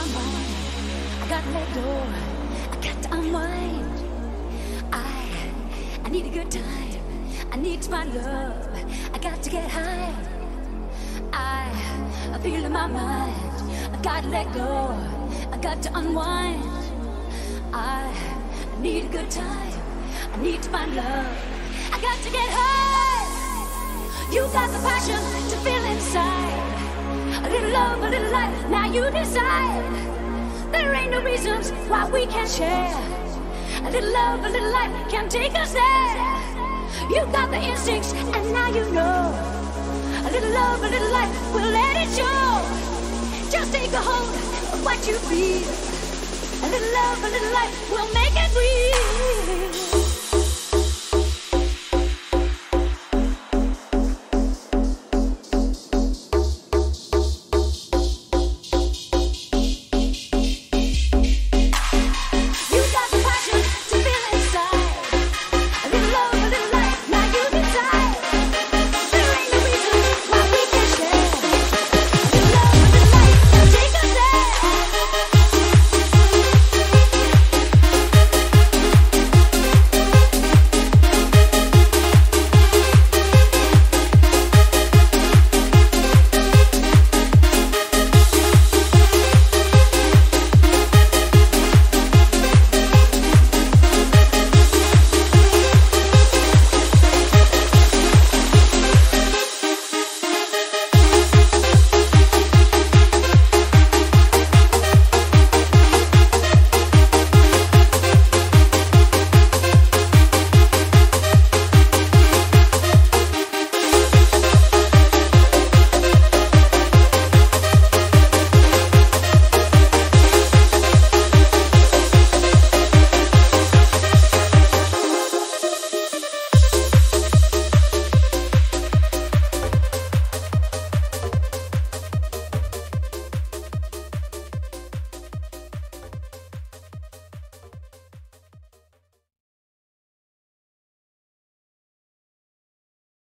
mind. I gotta let go, I got to unwind. I need a good time, I need to find love, I got to get high. I feel in my mind, I gotta let go, I got to unwind. I need a good time, I need to find love, I got to get high. You got the passion to feel inside. A little love, a little life, now you decide. There ain't no reasons why we can't share. A little love, a little life can take us there. You got the instincts and now you know. A little love, a little life, we'll let it show. Just take a hold of what you feel. A little love, a little life, we'll make it real.